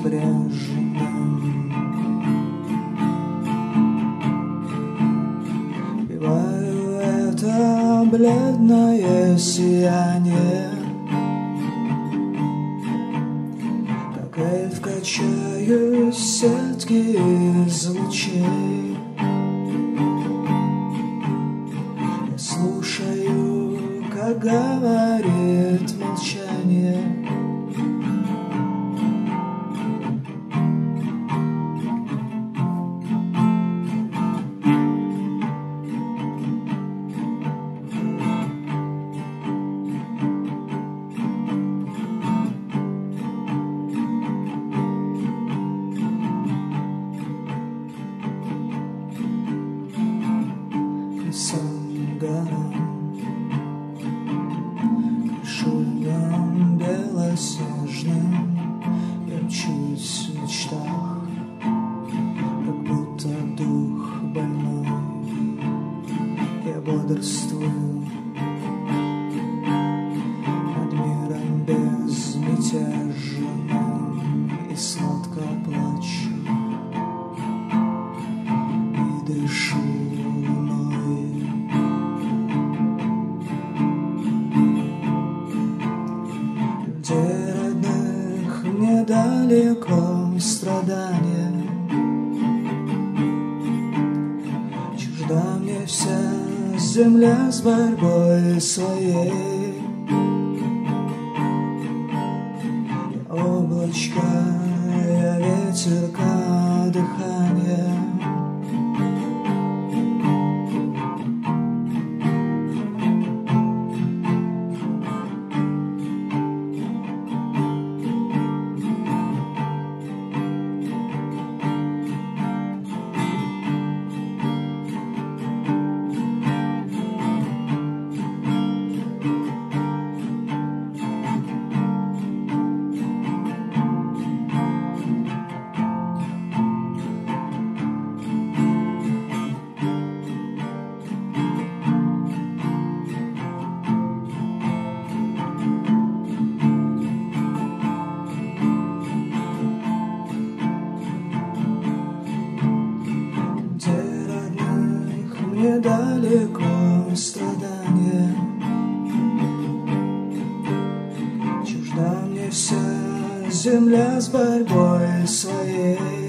безбрежным. Пиваю это бледное сияние, как эльф качаюсь в сетке из лучей. Я слушаю, как говорит молчание. Лесам, горам, шумом белоснежным я мчусь в мечтах, как будто дух больной. Я бодрствую над миром безмятежным и сладко плачу и дышу. Где родных недалеко страдания, чужда мне вся земля с борьбой своей. Я облачко, я ветерка дыхания. Недалеко страдания, чужда мне вся земля с борьбой своей.